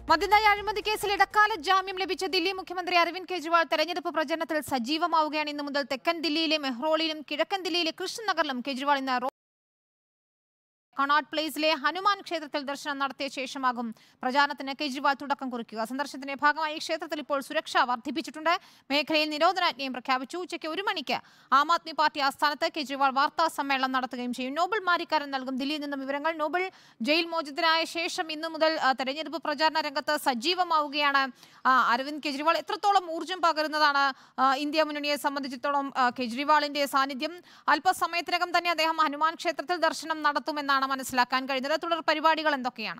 മദ്യനയ അഴിമതി കേസിൽ ഇടക്കാല ജാമ്യം ലഭിച്ച ദില്ലി മുഖ്യമന്ത്രി അരവിന്ദ് കെജ്രിവാൾ തെരഞ്ഞെടുപ്പ് പ്രചരണത്തിൽ സജീവമാവുകയാണ്. ഇന്നു മുതൽ തെക്കൻ ദില്ലിയിലെ മെഹ്റോളിലും കിഴക്കൻ ദില്ലിയിലെ കൃഷ്ണനഗറിലും കെജ്രിവാൾ ഇന്ന് കണോട്ട് പ്ലേസിലെ ഹനുമാൻ ക്ഷേത്രത്തിൽ ദർശനം നടത്തിയ ശേഷമാകും പ്രചാരണത്തിന് കെജ്രിവാൾ തുടക്കം കുറിക്കുക. സന്ദർശനത്തിന്റെ ഭാഗമായി ക്ഷേത്രത്തിൽ ഇപ്പോൾ സുരക്ഷ വർദ്ധിപ്പിച്ചിട്ടുണ്ട്. മേഖലയിൽ നിരോധനാജ്ഞയും പ്രഖ്യാപിച്ചു. ഉച്ചയ്ക്ക് 1 മണിക്ക് ആം ആദ്മി പാർട്ടി ആസ്ഥാനത്ത് കെജ്രിവാൾ വാർത്താ സമ്മേളനം നടത്തുകയും ചെയ്യും. നോബിൾ മാരിക്കാരൻ നൽകും ദില്ലിയിൽ നിന്നും വിവരങ്ങൾ. നോബിൾ ജയിൽ മോചിതനായ ശേഷം ഇന്നു മുതൽ തെരഞ്ഞെടുപ്പ് പ്രചാരണ രംഗത്ത് സജീവമാവുകയാണ് അരവിന്ദ് കെജ്രിവാൾ. എത്രത്തോളം ഊർജ്ജം പകരുന്നതാണ് ഇന്ത്യ മുന്നണിയെ സംബന്ധിച്ചിടത്തോളം കെജ്രിവാളിന്റെ സാന്നിധ്യം? അല്പസമയത്തിനകം തന്നെ അദ്ദേഹം ഹനുമാൻ ക്ഷേത്രത്തിൽ ദർശനം നടത്തുമെന്നാണ് മനസ്സിലാക്കാൻ കഴിയുന്നത്. തുടർ പരിപാടികൾ എന്തൊക്കെയാണ്?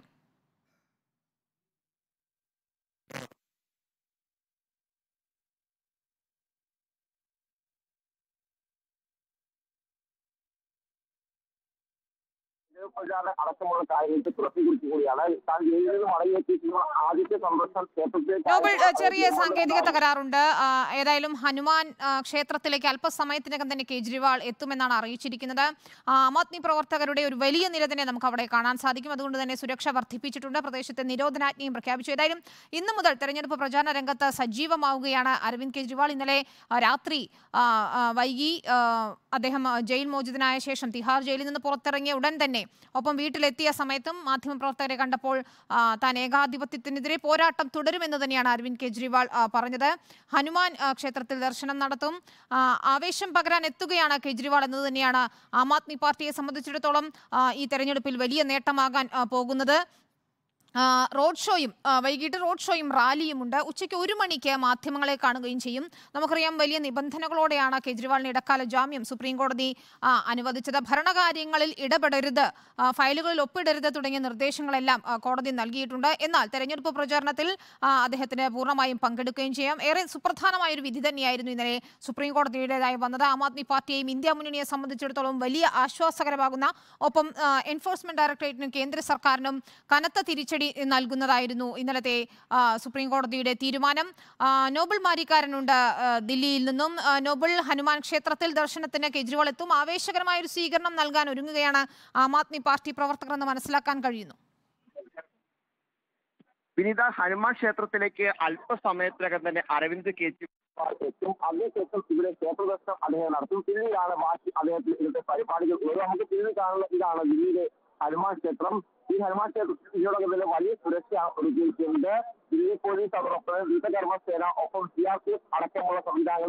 പ്രചാരണ അടക്കമുള്ള കാര്യങ്ങൾക്ക് തുറത്തിക്കുറിച്ച് കൂടിയാണ് താൻ ജയിലിൽ നിന്ന് മടങ്ങിയെത്തിയിട്ടുള്ള ആദ്യത്തെ സന്ദർശനം. ചെറിയ സാങ്കേതിക തകരാറുണ്ട്. ഏതായാലും ഹനുമാൻ ക്ഷേത്രത്തിലേക്ക് അല്പസമയത്തിനകം തന്നെ കെജ്രിവാൾ എത്തുമെന്നാണ് അറിയിച്ചിരിക്കുന്നത്. ആം ആദ്മി പ്രവർത്തകരുടെ ഒരു വലിയ നിര തന്നെ നമുക്ക് അവിടെ കാണാൻ സാധിക്കും. അതുകൊണ്ട് തന്നെ സുരക്ഷ വർദ്ധിപ്പിച്ചിട്ടുണ്ട്. പ്രദേശത്തെ നിരോധനാജ്ഞയും പ്രഖ്യാപിച്ചു. ഏതായാലും ഇന്നു മുതൽ തെരഞ്ഞെടുപ്പ് പ്രചാരണ രംഗത്ത് സജീവമാവുകയാണ് അരവിന്ദ് കെജ്രിവാൾ. ഇന്നലെ രാത്രി വൈകി അദ്ദേഹം ജയിൽ മോചിതനായ ശേഷം തിഹാർ ജയിലിൽ നിന്ന് പുറത്തിറങ്ങിയ ഉടൻ തന്നെ ഒപ്പം വീട്ടിലെത്തിയ സമയത്തും മാധ്യമപ്രവർത്തകരെ കണ്ടപ്പോൾ താൻ ഏകാധിപത്യത്തിനെതിരെ പോരാട്ടം തുടരുമെന്ന് തന്നെയാണ് അരവിന്ദ് കെജ്രിവാൾ പറഞ്ഞത്. ഹനുമാൻ ക്ഷേത്രത്തിൽ ദർശനം നടത്തും. ആവേശം പകരാൻ എത്തുകയാണ് കെജ്രിവാൾ എന്നത് തന്നെയാണ് ആം ആദ്മി പാർട്ടിയെ സംബന്ധിച്ചിടത്തോളം ഈ തെരഞ്ഞെടുപ്പിൽ വലിയ നേട്ടമാകാൻ പോകുന്നത്. റോഡ് ഷോയും വൈകിട്ട് റോഡ് ഷോയും റാലിയും ഉണ്ട്. ഉച്ചയ്ക്ക് 1 മണിക്ക് മാധ്യമങ്ങളെ കാണുകയും ചെയ്യും. നമുക്കറിയാം വലിയ നിബന്ധനകളോടെയാണ് കെജ്രിവാളിന് ഇടക്കാല ജാമ്യം സുപ്രീം കോടതി അനുവദിച്ചത്. ഭരണകാര്യങ്ങളിൽ ഇടപെടരുത്, ഫയലുകളിൽ ഒപ്പിടരുത് തുടങ്ങിയ നിർദ്ദേശങ്ങളെല്ലാം കോടതി നൽകിയിട്ടുണ്ട്. എന്നാൽ തെരഞ്ഞെടുപ്പ് പ്രചാരണത്തിൽ അദ്ദേഹത്തിന് പൂർണ്ണമായും പങ്കെടുക്കുകയും ചെയ്യാം. ഏറെ സുപ്രധാനമായ ഒരു വിധി തന്നെയായിരുന്നു ഇന്നലെ സുപ്രീം കോടതിയുടേതായി വന്നത്. ആം ആദ്മി പാർട്ടിയെയും ഇന്ത്യ മുന്നണിയെ സംബന്ധിച്ചിടത്തോളം വലിയ ആശ്വാസകരമാകുന്ന ഒപ്പം എൻഫോഴ്സ്മെന്റ് ഡയറക്ടറേറ്റിനും കേന്ദ്ര സർക്കാരിനും കനത്ത തിരിച്ചടി നൽകുന്നതായിരുന്നു ഇന്നലത്തെ സുപ്രീം കോടതിയുടെ തീരുമാനം. നോബിൾ മാരിക്കാരനുണ്ട് ദില്ലിയിൽ നിന്നും. നോബിൾ, ഹനുമാൻ ക്ഷേത്രത്തിൽ ദർശനത്തിന് കെജ്രിവാൾ എത്തും. ആവേശകരമായ ഒരു സ്വീകരണം നൽകാൻ ഒരുങ്ങുകയാണ് ആം ആദ്മി പാർട്ടി പ്രവർത്തകർ എന്ന് മനസ്സിലാക്കാൻ കഴിയുന്നു. വിനീത, ഹനുമാൻ ക്ഷേത്രത്തിലേക്ക് അല്പസമയത്തിനകം തന്നെ അരവിന്ദ് കെജ്രിവാൾ എത്തും. അതിനുശേഷം ഇവിടെ ക്ഷേത്രദർശനം അദ്ദേഹം നടത്തും. പിന്നീടാണ് ബാക്കി അദ്ദേഹത്തിന് ഇന്നത്തെ പരിപാടികൾ. നമുക്ക് പിന്നീട് കാണുന്ന ഇതാണ് ദില്ലിയിലെ ഹനുമാൻ ക്ഷേത്രം. ഈ ഹനുമാൻ ക്ഷേത്രത്തിനോടൊപ്പം തന്നെ വലിയ സുരക്ഷ ഒരുക്കിയിട്ടുണ്ട്. ദില്ലി പോലീസ്, അതോടൊപ്പം ദ്രുതകർമ്മസേന, ഒപ്പം CRPF അടക്കമുള്ള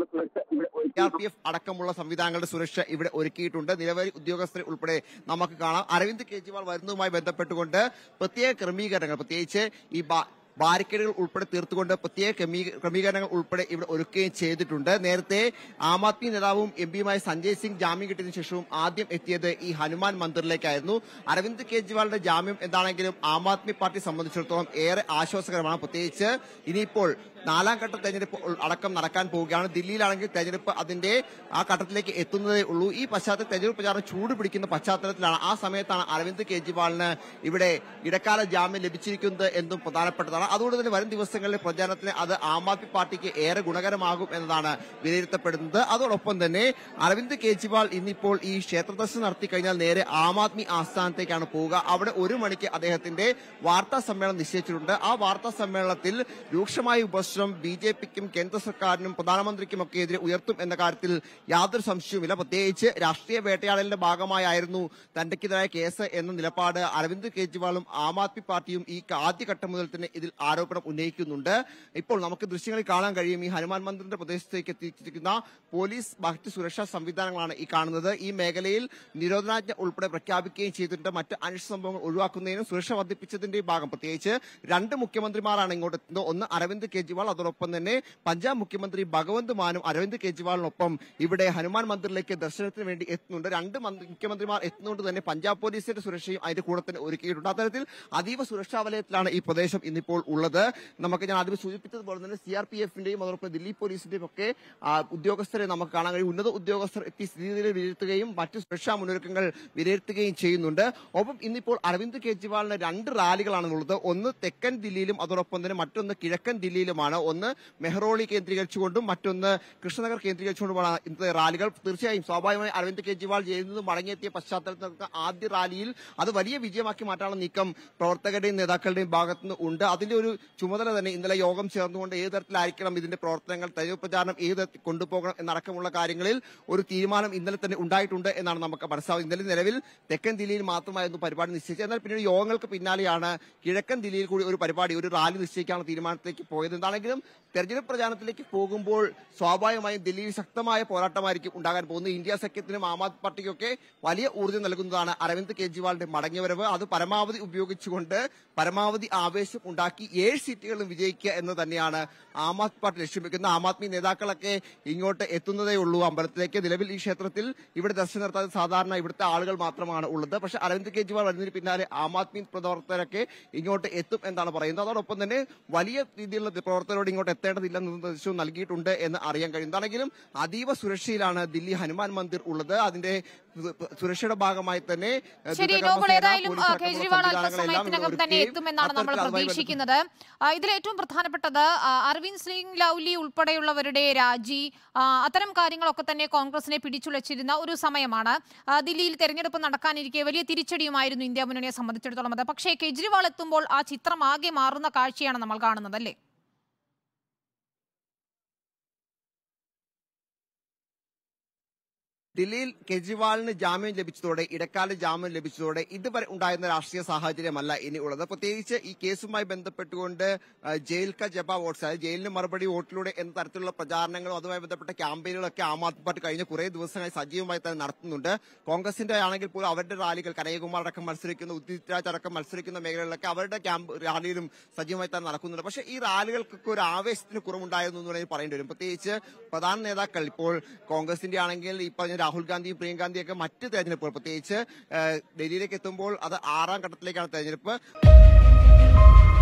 സംവിധാനങ്ങളുടെ സുരക്ഷ ഇവിടെ ഒരുക്കിയിട്ടുണ്ട്. നിരവധി ഉദ്യോഗസ്ഥരെ ഉൾപ്പെടെ നമുക്ക് കാണാം. അരവിന്ദ് കെജ്രിവാൾ വരുന്നതുമായി ബന്ധപ്പെട്ടുകൊണ്ട് പ്രത്യേക ക്രമീകരണങ്ങൾ, പ്രത്യേകിച്ച് ഈ ബാരിക്കേഡുകൾ ഉൾപ്പെടെ തീർത്തുകൊണ്ട് പ്രത്യേക ക്രമീകരണങ്ങൾ ഉൾപ്പെടെ ഇവിടെ ഒരുക്കുകയും ചെയ്തിട്ടുണ്ട്. നേരത്തെ ആം ആദ്മി നേതാവും MP-യുമായ സഞ്ജയ് സിംഗ് ജാമ്യം കിട്ടിയതിനു ശേഷവും ആദ്യം എത്തിയത് ഈ ഹനുമാൻ മന്ദിറിലേക്കായിരുന്നു. അരവിന്ദ് കെജ്രിവാളിന്റെ ജാമ്യം എന്താണെങ്കിലും ആം ആദ്മി പാർട്ടി സംബന്ധിച്ചിടത്തോളം ഏറെ ആശ്വാസകരമാണ്. പ്രത്യേകിച്ച് ഇനിയിപ്പോൾ 4ാം ഘട്ട തെരഞ്ഞെടുപ്പ് അടക്കം നടക്കാൻ പോവുകയാണ്. ദില്ലിയിലാണെങ്കിൽ തെരഞ്ഞെടുപ്പ് അതിന്റെ ആ ഘട്ടത്തിലേക്ക് എത്തുന്നതേ ഉള്ളൂ. ഈ പശ്ചാത്തലത്തിൽ തെരഞ്ഞെടുപ്പ് പ്രചാരണം ചൂട് പിടിക്കുന്ന പശ്ചാത്തലത്തിലാണ് ആ സമയത്താണ് അരവിന്ദ് കെജ്രിവാളിന് ഇവിടെ ഇടക്കാല ജാമ്യം ലഭിച്ചിരിക്കുന്നത് എന്നും പ്രധാനപ്പെട്ടതാണ്. അതുകൊണ്ട് തന്നെ വരും ദിവസങ്ങളിലെ പ്രചാരണത്തിന് അത് ആം ആദ്മി പാർട്ടിക്ക് ഏറെ ഗുണകരമാകും എന്നതാണ് വിലയിരുത്തപ്പെടുന്നത്. അതോടൊപ്പം തന്നെ അരവിന്ദ് കെജ്രിവാൾ ഇന്നിപ്പോൾ ഈ ക്ഷേത്ര ദർശനം നടത്തി കഴിഞ്ഞാൽ നേരെ ആം ആദ്മി ആസ്ഥാനത്തേക്കാണ് പോവുക. അവിടെ 1 മണിക്ക് അദ്ദേഹത്തിന്റെ വാർത്താ സമ്മേളനം നിശ്ചയിച്ചിട്ടുണ്ട്. ആ വാർത്താ സമ്മേളനത്തിൽ രൂക്ഷമായ BJP-ക്കും കേന്ദ്ര സർക്കാരിനും പ്രധാനമന്ത്രിക്കും ഒക്കെ എതിരെ ഉയർത്തും എന്ന കാര്യത്തിൽ യാതൊരു സംശയവുമില്ല. പ്രത്യേകിച്ച് രാഷ്ട്രീയ വേട്ടയാടലിന്റെ ഭാഗമായിരുന്നു തന്റെക്കെതിരായ കേസ് എന്ന നിലപാട് അരവിന്ദ് കെജ്രിവാളും ആം ആദ്മി പാർട്ടിയും ഈ ആദ്യഘട്ടം മുതൽ തന്നെ ഇതിൽ ആരോപണം ഉന്നയിക്കുന്നുണ്ട്. ഇപ്പോൾ നമുക്ക് ദൃശ്യങ്ങളിൽ കാണാൻ കഴിയും ഈ ഹനുമാൻ മന്ദിറിന്റെ പ്രദേശത്തേക്ക് എത്തിച്ചിരിക്കുന്ന പോലീസ് മറ്റ് സുരക്ഷാ സംവിധാനങ്ങളാണ് ഈ കാണുന്നത്. ഈ മേഖലയിൽ നിരോധനാജ്ഞ ഉൾപ്പെടെ പ്രഖ്യാപിക്കുകയും ചെയ്തിട്ടുണ്ട്. മറ്റ് അനിഷ്ട സംഭവങ്ങൾ ഒഴിവാക്കുന്നതിനും സുരക്ഷ വർദ്ധിപ്പിച്ചതിന്റെ ഭാഗം പ്രത്യേകിച്ച് 2 മുഖ്യമന്ത്രിമാരാണ് ഇങ്ങോട്ട് എത്തുന്നത്. ഒന്ന് അരവിന്ദ് കെജ്രിവാൾ, അതോടൊപ്പം തന്നെ പഞ്ചാബ് മുഖ്യമന്ത്രി ഭഗവന്ത് മാനും അരവിന്ദ് കെജ്രിവാളിനൊപ്പം ഇവിടെ ഹനുമാൻ മന്ദിറിലേക്ക് ദർശനത്തിന് വേണ്ടി എത്തുന്നുണ്ട്. 2 മുഖ്യമന്ത്രിമാർ എത്തുന്നതുകൊണ്ട് തന്നെ പഞ്ചാബ് പോലീസിന്റെ സുരക്ഷയും അതിന്റെ കൂടെ തന്നെ ഒരുക്കിയിട്ടുണ്ട്. അത്തരത്തിൽ അതീവ സുരക്ഷാ വലയത്തിലാണ് ഈ പ്രദേശം ഇന്നിപ്പോൾ ഉള്ളത്. ഞാൻ ആദ്യം സൂചിപ്പിച്ചതുപോലെ തന്നെ CRPF-ന്റെയും അതോടൊപ്പം ദില്ലി പോലീസിന്റെയും ഒക്കെ ഉദ്യോഗസ്ഥരെ നമുക്ക് കാണാൻ കഴിയും. ഉന്നത ഉദ്യോഗസ്ഥർ എത്തി സ്ഥിതിഗതികൾ വിലയിരുത്തുകയും മറ്റ് സുരക്ഷാ മുന്നൊരുക്കങ്ങൾ വിലയിരുത്തുകയും ചെയ്യുന്നുണ്ട്. ഒപ്പം ഇന്നിപ്പോൾ അരവിന്ദ് കെജ്രിവാളിന് 2 റാലികളാണുള്ളത്. ഒന്ന് തെക്കൻ ദില്ലിയിലും അതോടൊപ്പം തന്നെ മറ്റൊന്ന് കിഴക്കൻ ദില്ലിയിലുമാണ്. റാലികളുമാണ്. ഒന്ന് മെഹ്റോളി കേന്ദ്രീകരിച്ചുകൊണ്ടും മറ്റൊന്ന് കൃഷ്ണനഗർ കേന്ദ്രീകരിച്ചുകൊണ്ടുമാണ് ഇന്നത്തെ റാലികൾ. തീർച്ചയായും സ്വാഭാവികമായി അരവിന്ദ് കെജ്രിവാൾ ജയിലിൽ നിന്ന് മടങ്ങിയെത്തിയ പശ്ചാത്തലത്തിൽ നടക്കുന്ന ആദ്യ റാലിയിൽ അത് വലിയ വിജയമാക്കി മാറ്റാനുള്ള നീക്കം പ്രവർത്തകരുടെയും നേതാക്കളുടെയും ഭാഗത്തുനിന്ന് ഉണ്ട്. അതിന്റെ ഒരു ചുമതല തന്നെ ഇന്നലെ യോഗം ചേർന്നുകൊണ്ട് ഏത് തരത്തിലായിരിക്കണം ഇതിന്റെ പ്രവർത്തനങ്ങൾ, തെരഞ്ഞെടുപ്പ് പ്രചാരണം ഏത് തരത്തിൽ കൊണ്ടുപോകണം എന്നടക്കമുള്ള കാര്യങ്ങളിൽ ഒരു തീരുമാനം ഇന്നലെ തന്നെ ഉണ്ടായിട്ടുണ്ട് എന്നാണ് നമുക്ക് മനസ്സിലാവുന്നത്. ഇന്നലെ നിലവിൽ തെക്കൻ ദില്ലിയിൽ മാത്രമായിരുന്നു പരിപാടി നിശ്ചയിച്ചത്. എന്നാൽ പിന്നീട് യോഗങ്ങൾക്ക് പിന്നാലെയാണ് കിഴക്കൻ ദില്ലിയിൽ കൂടി ഒരു പരിപാടി, ഒരു റാലി നിശ്ചയിക്കാനുള്ള തീരുമാനത്തിലേക്ക് പോയത്. എന്താണെങ്കിലും തെരഞ്ഞെടുപ്പ് പ്രചാരണത്തിലേക്ക് പോകുമ്പോൾ സ്വാഭാവികമായും ദില്ലിയിൽ ശക്തമായ പോരാട്ടമായിരിക്കും ഉണ്ടാകാൻ പോകുന്നത്. ഇന്ത്യ സഖ്യത്തിനും ആം ആദ്മി പാർട്ടിക്കൊക്കെ വലിയ ഊർജ്ജം നൽകുന്നതാണ് അരവിന്ദ് കെജ്രിവാളിന്റെ മടങ്ങിവരവ്. അത് പരമാവധി ഉപയോഗിച്ചുകൊണ്ട് പരമാവധി ആവേശം ഉണ്ടാക്കി 7 സീറ്റുകളും വിജയിക്കുക എന്ന് തന്നെയാണ് ആം ആദ്മി പാർട്ടി ലക്ഷ്യം വെക്കുന്നത്. ആം ആദ്മി നേതാക്കളൊക്കെ ഇങ്ങോട്ട് എത്തുന്നതേ ഉള്ളൂ അമ്പലത്തിലേക്ക്. നിലവിൽ ഈ ക്ഷേത്രത്തിൽ ഇവിടെ ദർശനം നടത്താൻ സാധാരണ ഇവിടുത്തെ ആളുകൾ മാത്രമാണ് ഉള്ളത്. പക്ഷേ അരവിന്ദ് കെജ്രിവാൾ വരുന്നതിന് പിന്നാലെ ആം ആദ്മി പ്രവർത്തകരൊക്കെ ഇങ്ങോട്ട് എത്തും എന്നാണ് പറയുന്നത്. അതോടൊപ്പം തന്നെ വലിയ രീതിയിലുള്ള പ്രവർത്തകരോട് ഇങ്ങോട്ട് എത്തേണ്ടതില്ലെന്ന നിർദ്ദേശവും നൽകിയിട്ടുണ്ട് എന്ന് അറിയാൻ കഴിയും. എന്താണെങ്കിലും അതീവ സുരക്ഷയിലാണ് ദില്ലി ഹനുമാൻ മന്ദിർ ഉള്ളത്. അതിന്റെ സുരക്ഷയുടെ ഭാഗമായി തന്നെ കേജ്രിവാൾ അല്പസമയത്തിനകം തന്നെ എത്തുമെന്നാണ് നമ്മൾ പ്രതീക്ഷിക്കുന്നത്. ഇതിലേറ്റവും പ്രധാനപ്പെട്ടത് അരവിന്ദ് സിംഗ് ലൗലി ഉൾപ്പെടെയുള്ളവരുടെ രാജി, അത്തരം കാര്യങ്ങളൊക്കെ തന്നെ കോൺഗ്രസിനെ പിടിച്ചുലച്ചിരുന്ന ഒരു സമയമാണ്. ദില്ലിയിൽ തെരഞ്ഞെടുപ്പ് നടക്കാനിരിക്കെ വലിയ തിരിച്ചടിയുമായിരുന്നു ഇന്ത്യ മുന്നണിയെ സംബന്ധിച്ചിടത്തോളം അത്. പക്ഷേ കേജ്രിവാൾ എത്തുമ്പോൾ ആ ചിത്രം ആകെ മാറുന്ന കാഴ്ചയാണ് നമ്മൾ കാണുന്നത്, അല്ലേ? ദില്ലിയിൽ കെജ്രിവാളിന് ജാമ്യം ലഭിച്ചതോടെ, ഇടക്കാല ജാമ്യം ലഭിച്ചതോടെ ഇതുവരെ ഉണ്ടായിരുന്ന രാഷ്ട്രീയ സാഹചര്യമല്ല ഇനി ഉള്ളത്. പ്രത്യേകിച്ച് ഈ കേസുമായി ബന്ധപ്പെട്ടുകൊണ്ട് ജയിൽ ക ജബ വോട്ട്സ്, അതായത് ജയിലിന് മറുപടി വോട്ടിലൂടെ എന്ന തരത്തിലുള്ള പ്രചാരണങ്ങളും അതുമായി ബന്ധപ്പെട്ട ക്യാമ്പയിനുകളൊക്കെ ആം ആദ്മി പാർട്ടി കഴിഞ്ഞ കുറേ ദിവസങ്ങളായി സജീവമായി തന്നെ നടത്തുന്നുണ്ട്. കോൺഗ്രസിന്റെ ആണെങ്കിൽ പോലും അവരുടെ റാലികൾ, കനയ്യകുമാർ അടക്കം മത്സരിക്കുന്ന, ഉദിത് രാജ് അടക്കം മത്സരിക്കുന്ന മേഖലകളിലൊക്കെ അവരുടെ റാലിയിലും സജീവമായി തന്നെ നടക്കുന്നുണ്ട്. പക്ഷേ ഈ റാലികൾക്കൊക്കെ ഒരു ആവേശത്തിന് കുറവുണ്ടായിരുന്നു എന്ന് വേണമെങ്കിൽ പറയേണ്ടി വരും. പ്രത്യേകിച്ച് പ്രധാന നേതാക്കൾ, ഇപ്പോൾ കോൺഗ്രസിന്റെ ആണെങ്കിൽ ഈ പറഞ്ഞ രാഹുൽ ഗാന്ധിയും പ്രിയങ്ക ഗാന്ധിയൊക്കെ മറ്റ് തെരഞ്ഞെടുപ്പുകൾ, പ്രത്യേകിച്ച് ഡൽഹിയിലേക്ക് എത്തുമ്പോൾ അത് 6ാം ഘട്ടത്തിലേക്കാണ് തെരഞ്ഞെടുപ്പ്.